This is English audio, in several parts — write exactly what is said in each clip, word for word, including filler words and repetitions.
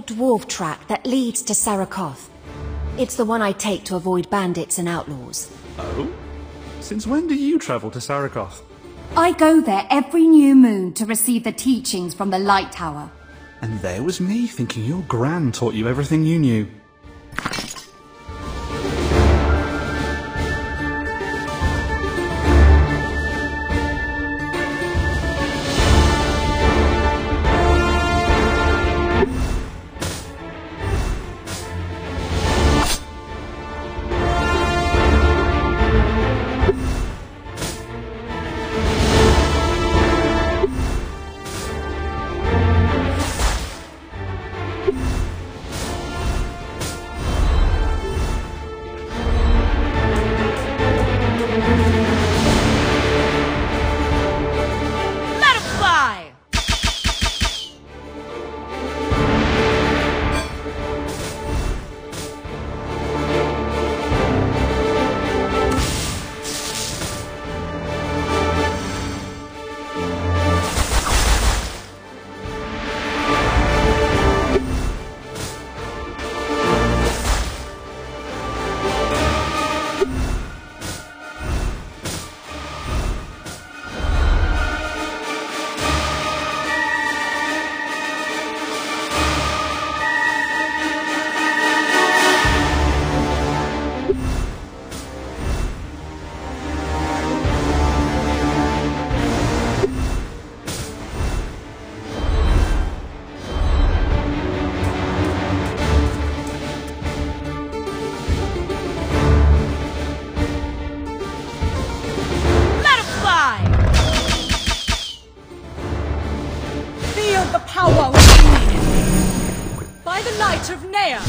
dwarf track that leads to Sarakoth. It's the one I take to avoid bandits and outlaws. Oh? Since when do you travel to Sarakoth? I go there every new moon to receive the teachings from the Light Tower. And there was me thinking your gran taught you everything you knew. The power within me! By the light of Nea!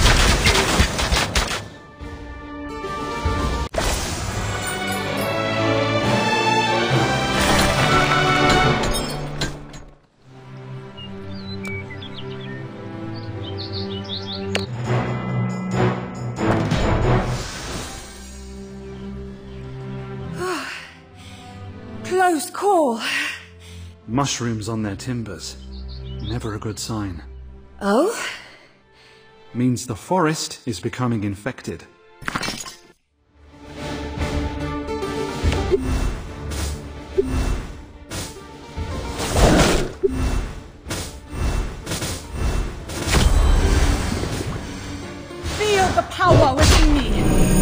Close call. Mushrooms on their timbers. Never a good sign. Oh? Means the forest is becoming infected. Feel the power within me!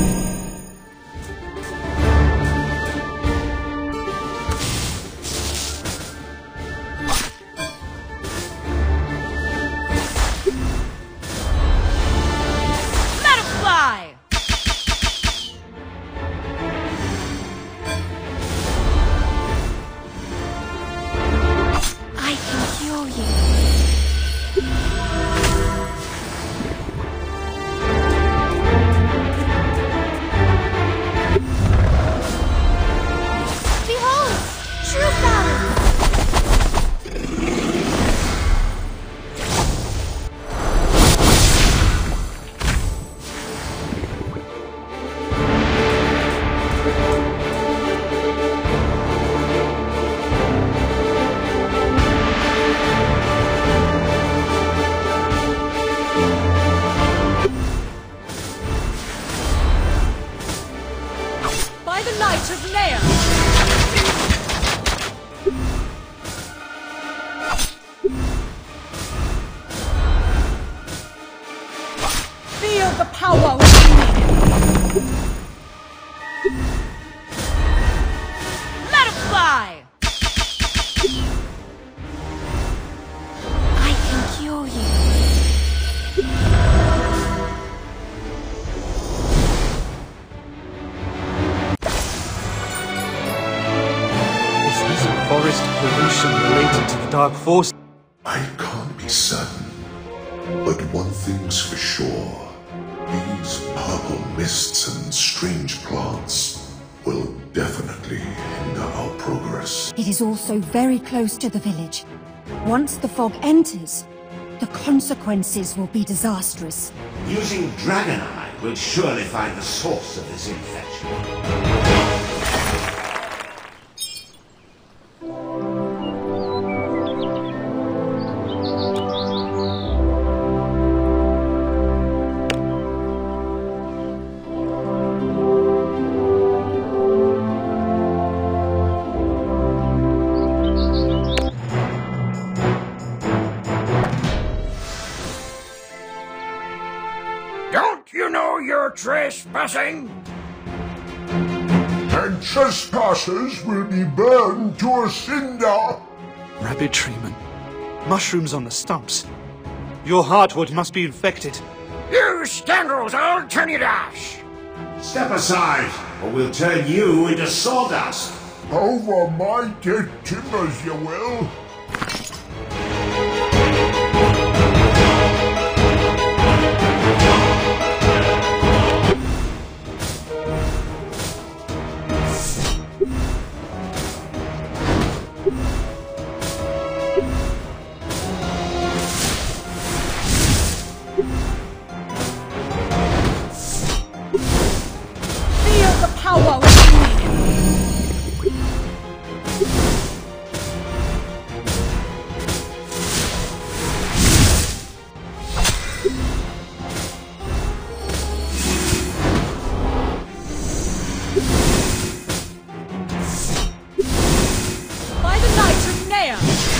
By the light of Nea! Feel the power within me! Let it fly! I can cure you. Forest pollution related to the Dark Force? I can't be certain, but one thing's for sure. These purple mists and strange plants will definitely hinder our progress. It is also very close to the village. Once the fog enters, the consequences will be disastrous. Using Dragonite will surely find the source of this infection. you know you're trespassing? And trespassers will be burned to a cinder. Rabid treatment. Mushrooms on the stumps. Your heartwood must be infected. You scoundrels, I'll turn you to ash! Step aside, or we'll turn you into sawdust. Over my dead timbers, you will. Power within me! By the light of Nea!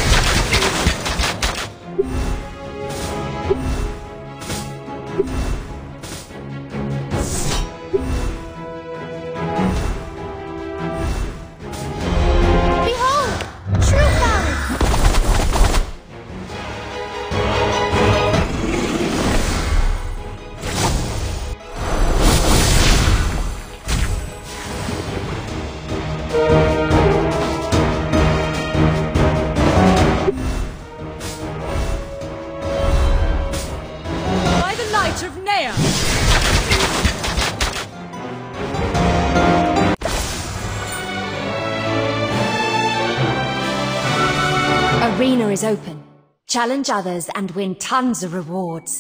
Of Nea! Arena is open. Challenge others and win tons of rewards.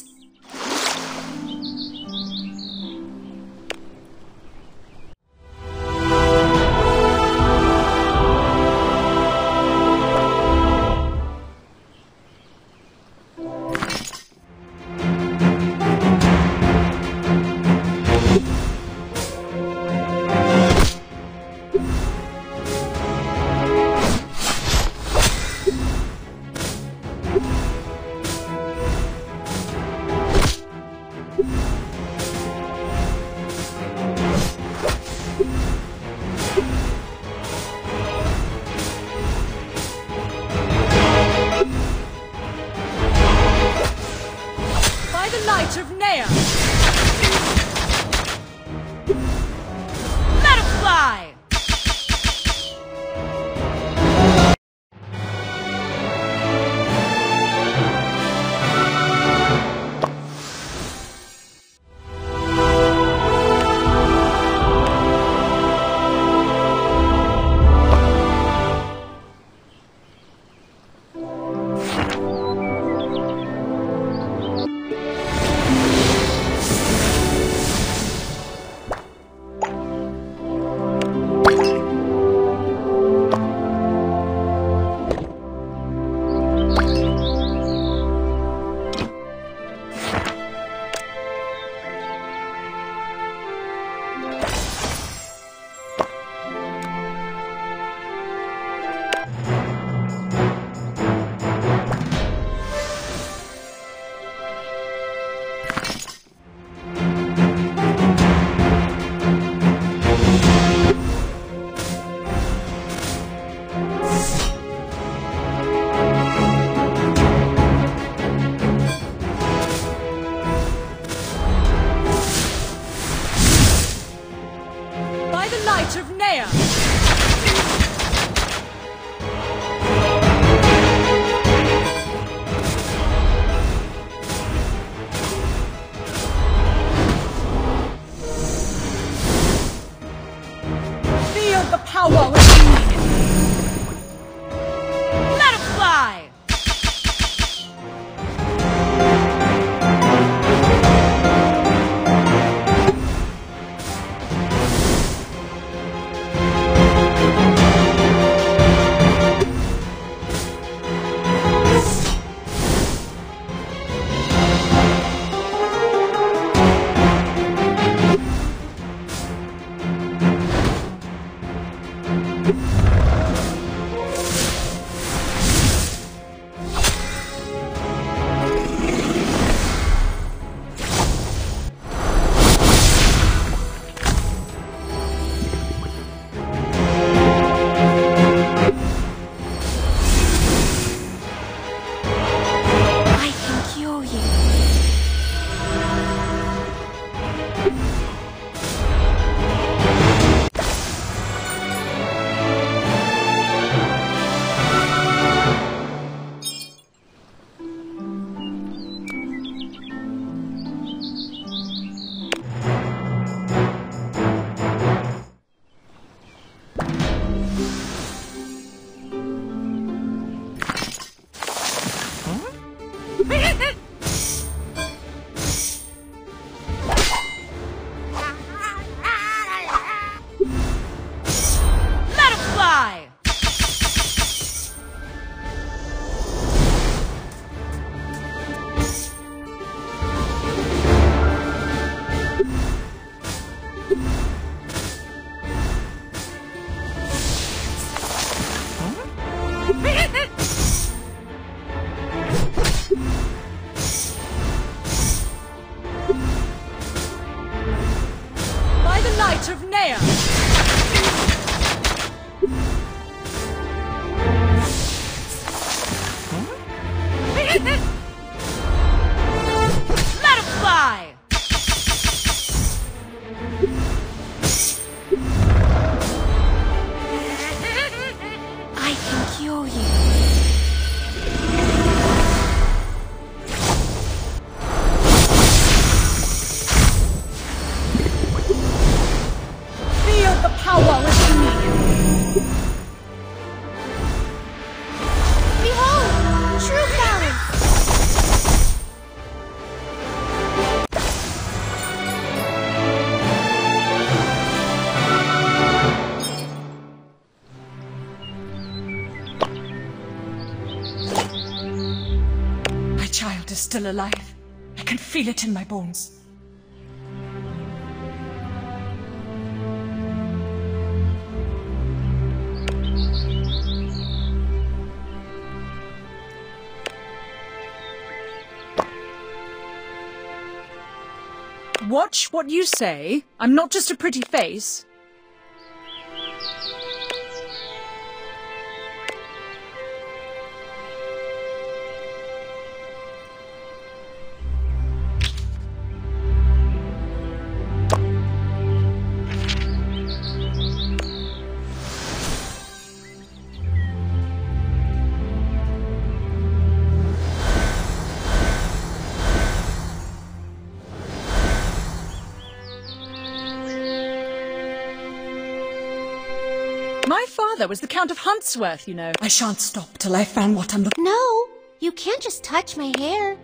Light of Nea! Let him fly! Light of Nea! Feel the power within me! Let it fly! light of Nea! Let him fly! I can cure you. Feel the power within me! Behold! True balance! My child is still alive. I can feel it in my bones. Watch what you say. I'm not just a pretty face. My father was the Count of Huntsworth, you know. I shan't stop till I've found what I'm looking for. No, you can't just touch my hair.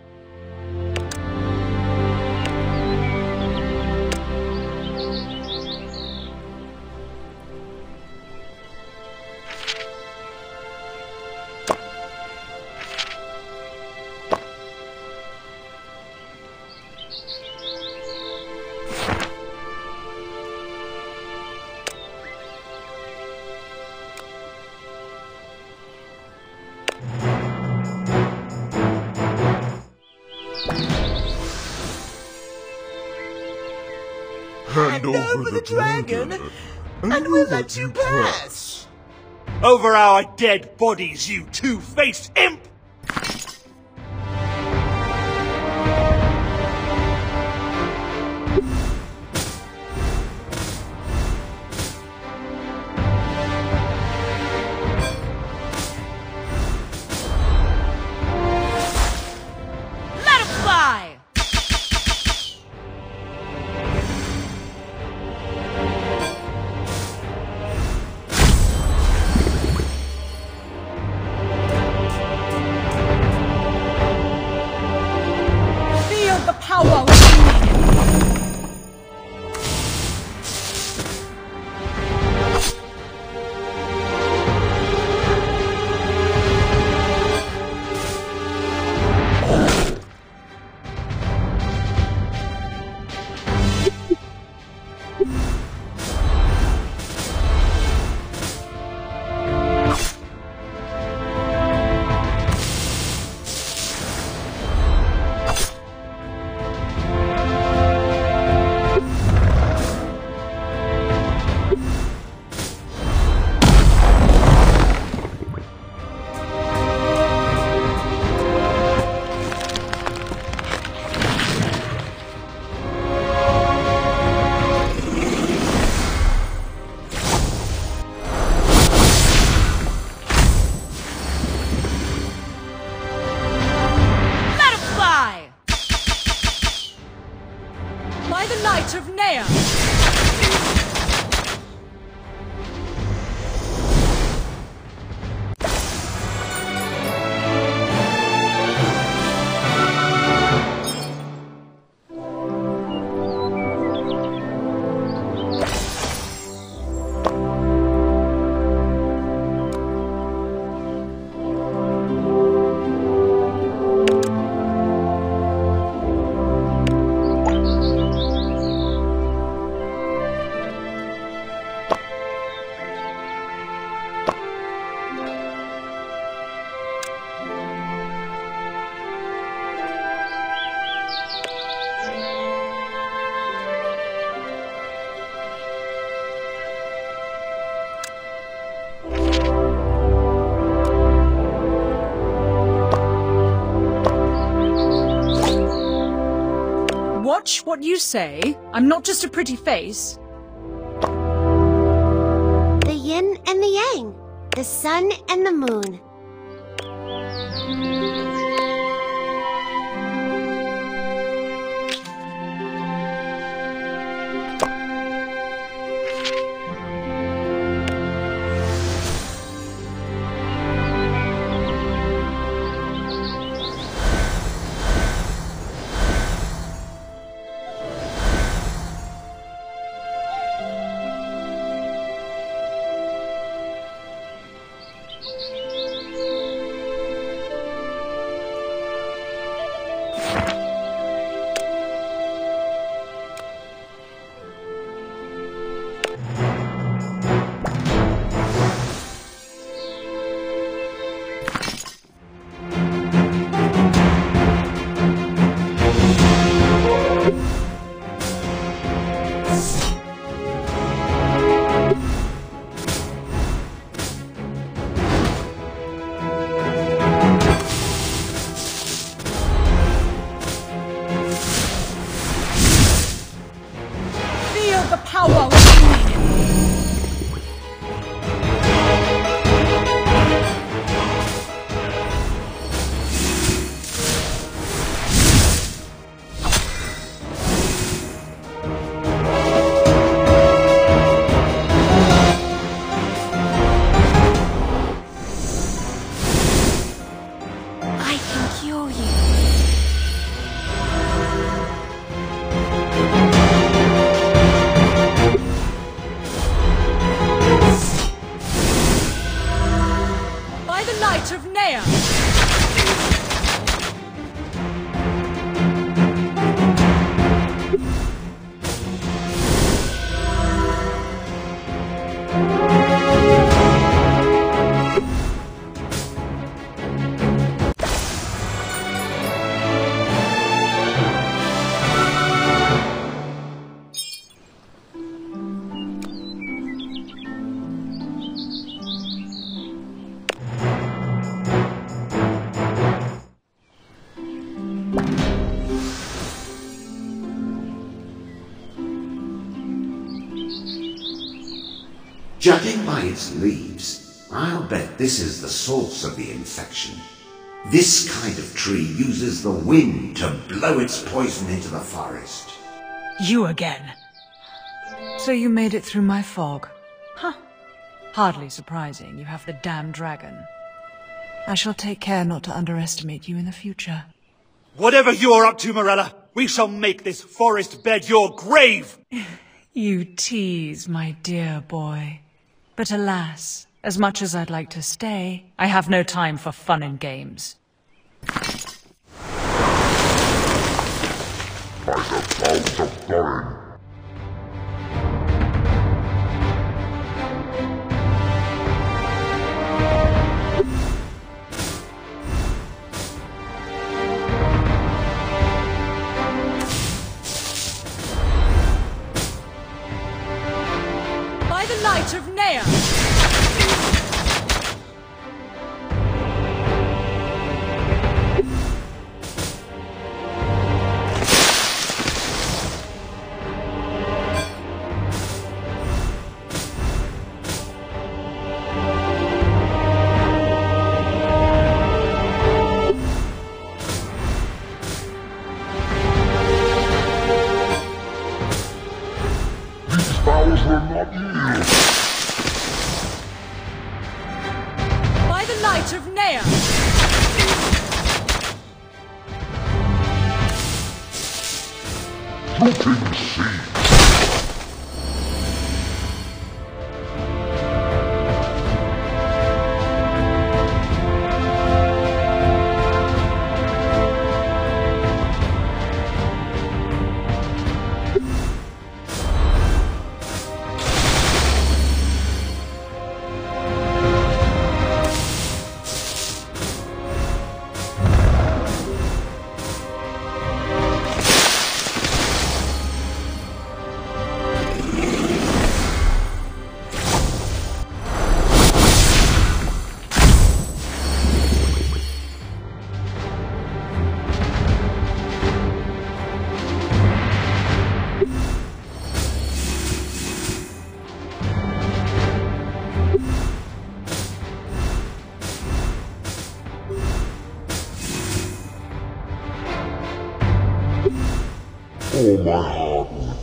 Hand over the dragon, and we'll let you pass. Over our dead bodies, you two-faced imp! Let him fly! Feel the power within me! Let him fly! By the light of Nea! watch what you say. I'm not just a pretty face. The yin and the yang. The sun and the moon. Judging by its leaves, I'll bet this is the source of the infection. This kind of tree uses the wind to blow its poison into the forest. You again. So you made it through my fog. Huh. Hardly surprising, you have the damned dragon. I shall take care not to underestimate you in the future. Whatever you are up to, Morella, we shall make this forest bed your grave! You tease, my dear boy. But alas, as much as I'd like to stay, I have no time for fun and games. By the bones of Thorin. By the light of Nea! Bowels will not yield. By the light of Nea! Rotting seed. Oh, my hardwood.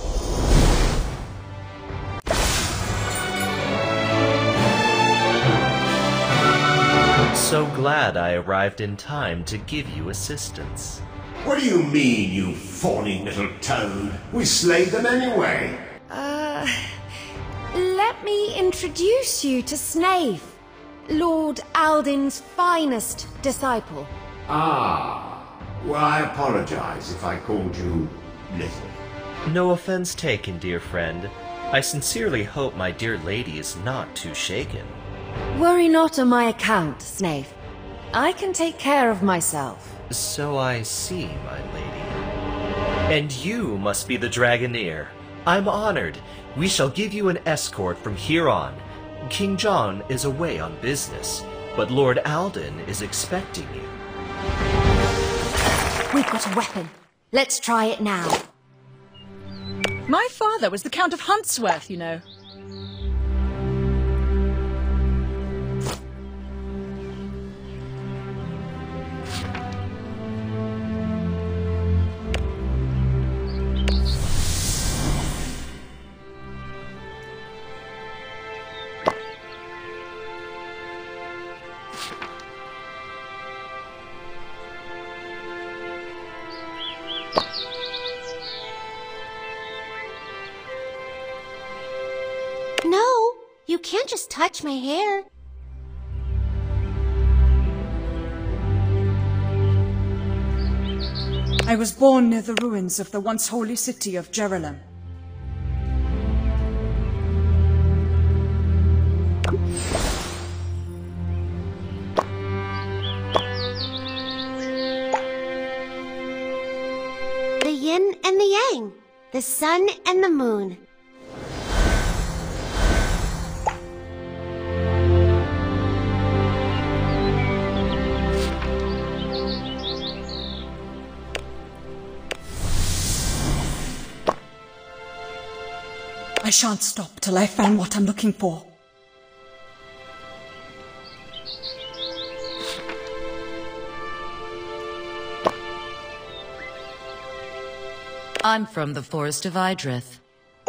So glad I arrived in time to give you assistance. What do you mean, you fawning little toad? We slayed them anyway. Uh... Let me introduce you to Snaith, Lord Alden's finest disciple. Ah. Well, I apologize if I called you little. No offense taken, dear friend. I sincerely hope my dear lady is not too shaken. Worry not on my account, Snaith. I can take care of myself. So I see, my lady. And you must be the Dragoneer. I'm honored. We shall give you an escort from here on. King John is away on business, but Lord Alden is expecting you. We've got a weapon. Let's try it now. My father was the Count of Huntsworth, you know. You can't just touch my hair. I was born near the ruins of the once holy city of Jerusalem. The yin and the yang, the sun and the moon. I shan't stop till I find what I'm looking for. I'm from the Forest of Idrith.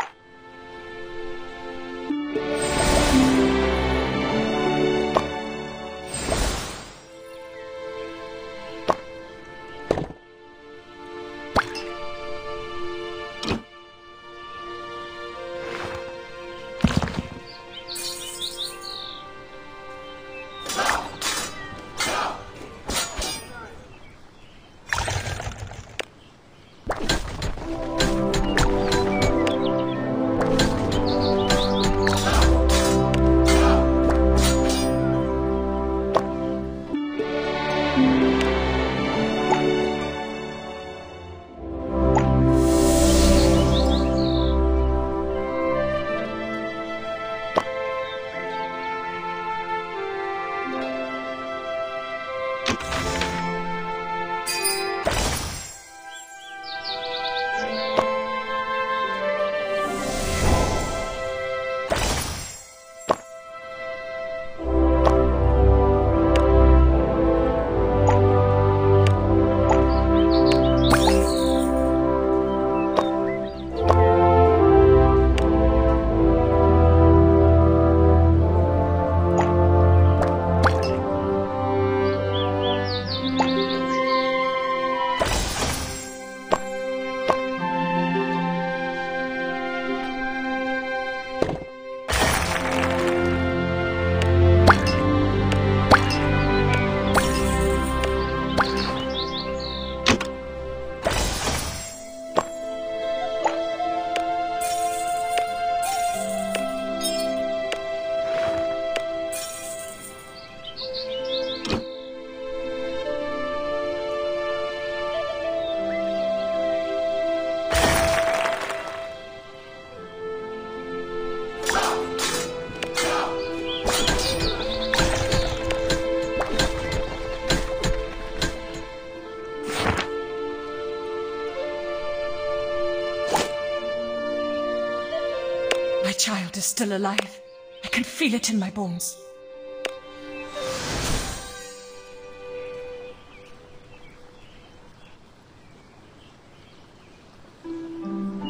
My child is still alive. I can feel it in my bones.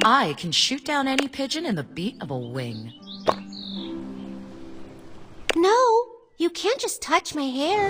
I can shoot down any pigeon in the beat of a wing. No, you can't just touch my hair.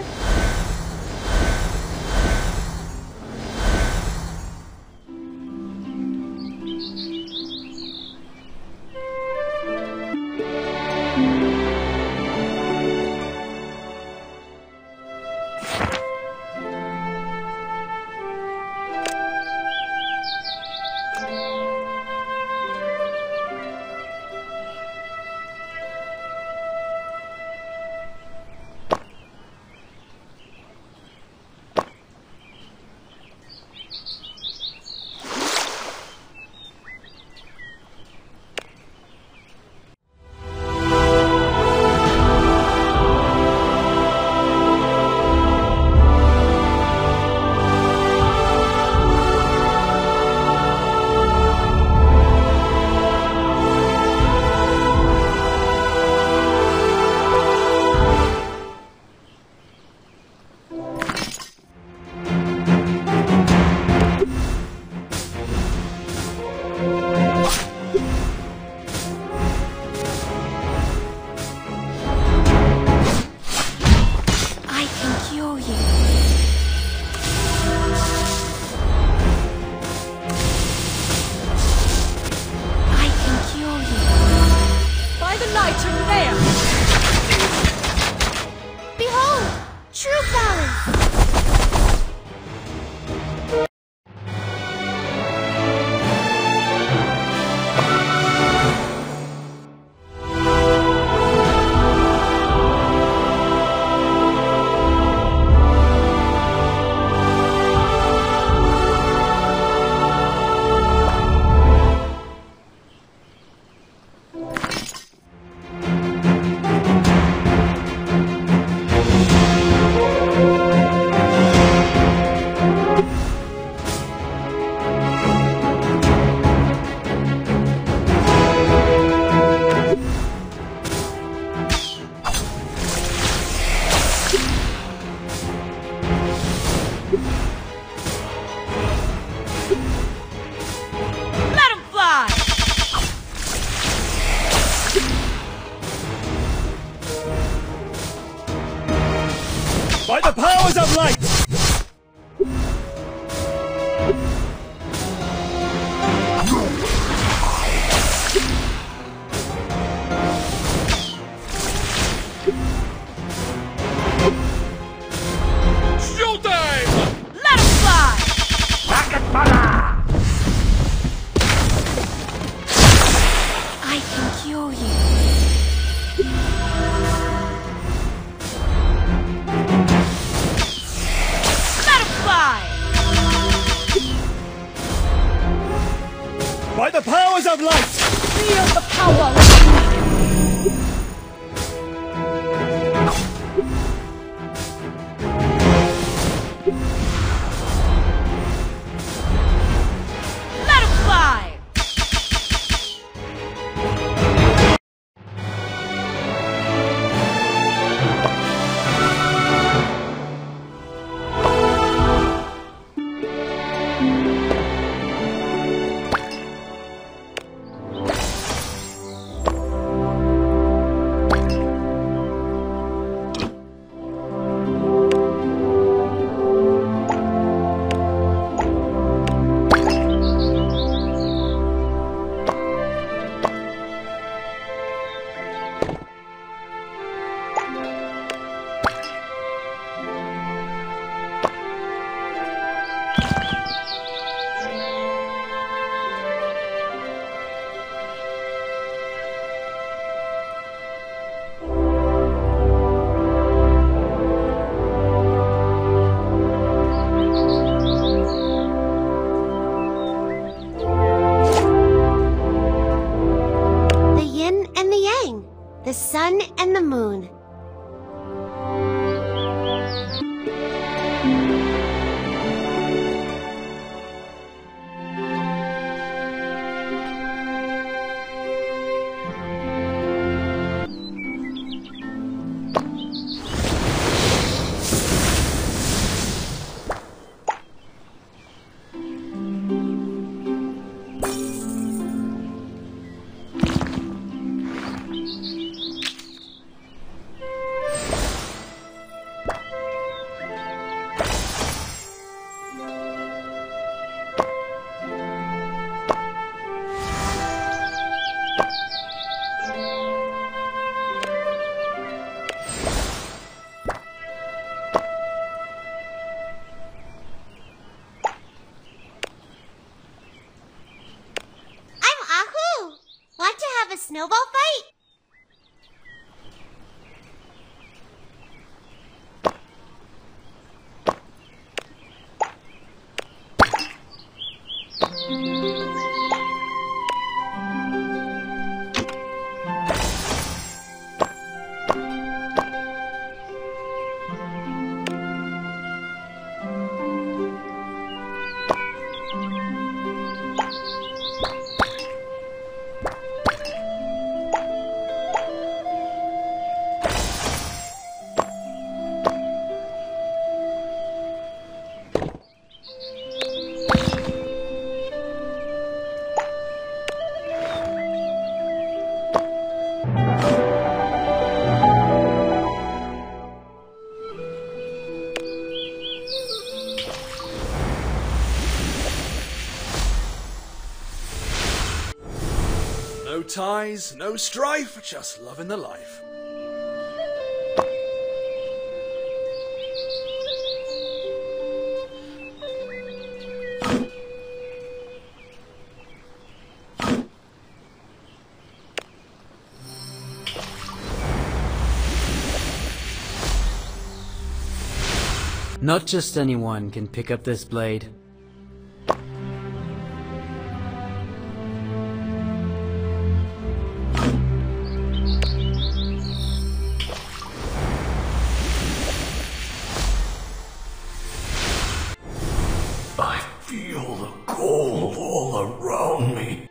By the powers of light! Showtime! Let him fly! Rocket fire! I can cure you. By the powers of light! Feel the power! Let him fly! The sun and the moon. snowball fight? No ties, no strife, just loving the life. Not just anyone can pick up this blade. I feel the cold all around me.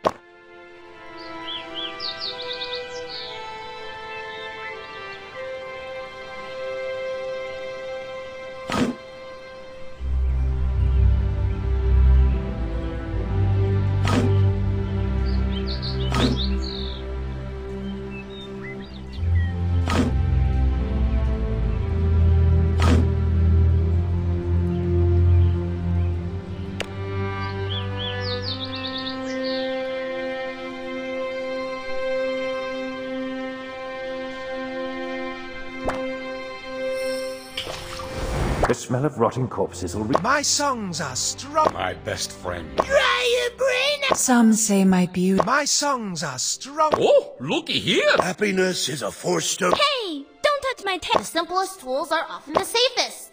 The smell of rotting corpses will re- My songs are strong. My best friend. Dry your brain! Some say my beauty. My songs are strong. Oh, looky here. Happiness is a force to... Hey! Don't touch my tail! The simplest tools are often the safest.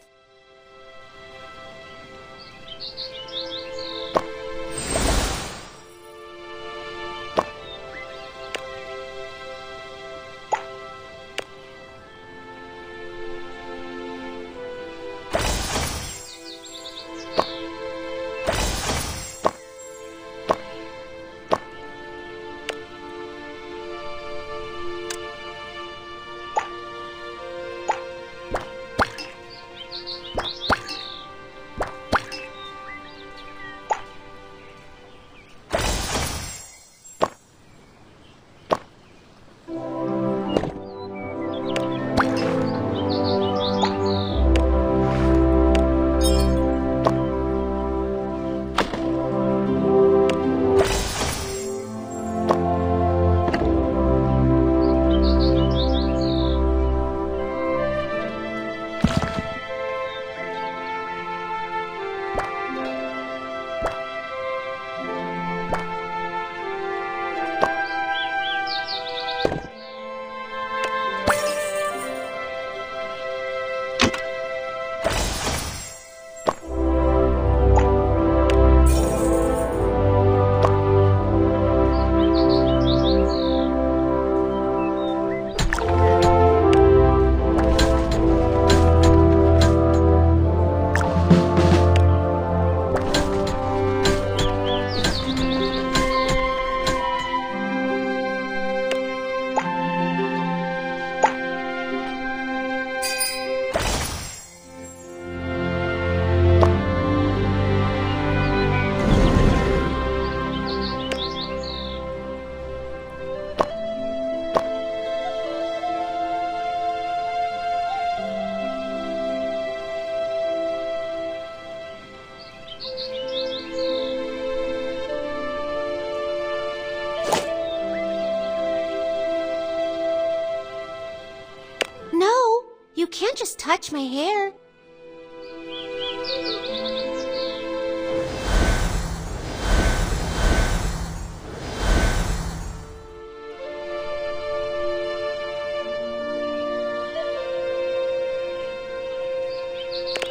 You can't just touch my hair.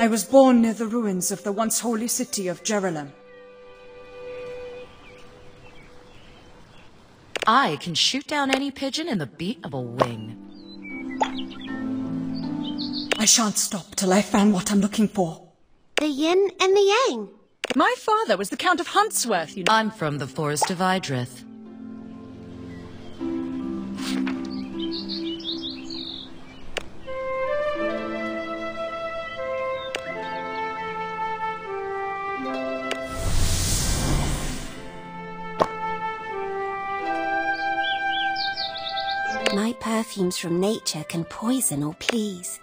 I was born near the ruins of the once holy city of Jerusalem. I can shoot down any pigeon in the beat of a wing. I shan't stop till I've found what I'm looking for. The yin and the yang. My father was the Count of Huntsworth, you know. I'm from the Forest of Idrith. My perfumes from nature can poison or please.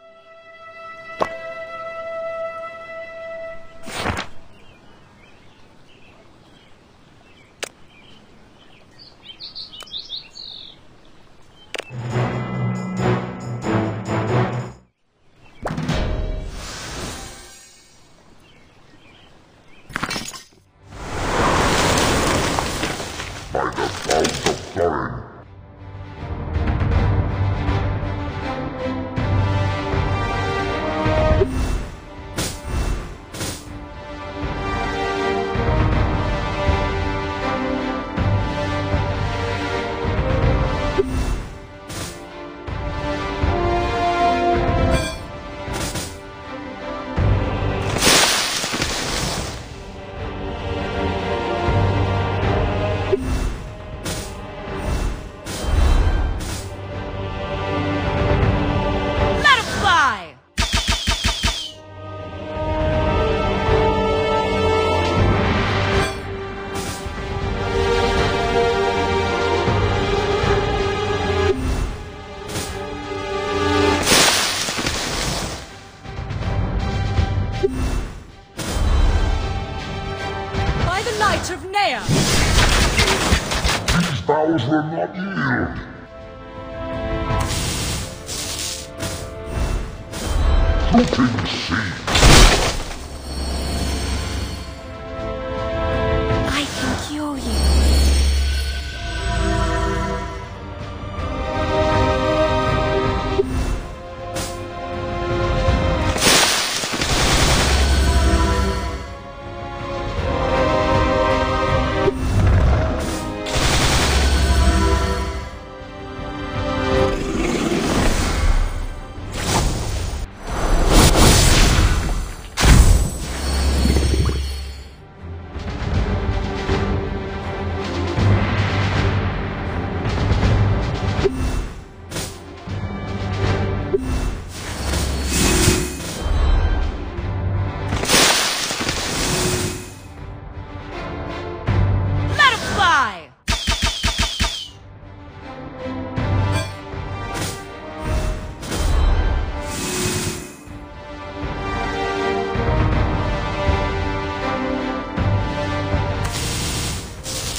These vows will not yield. Floating sea. I can cure you.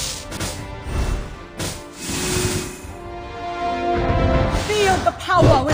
Power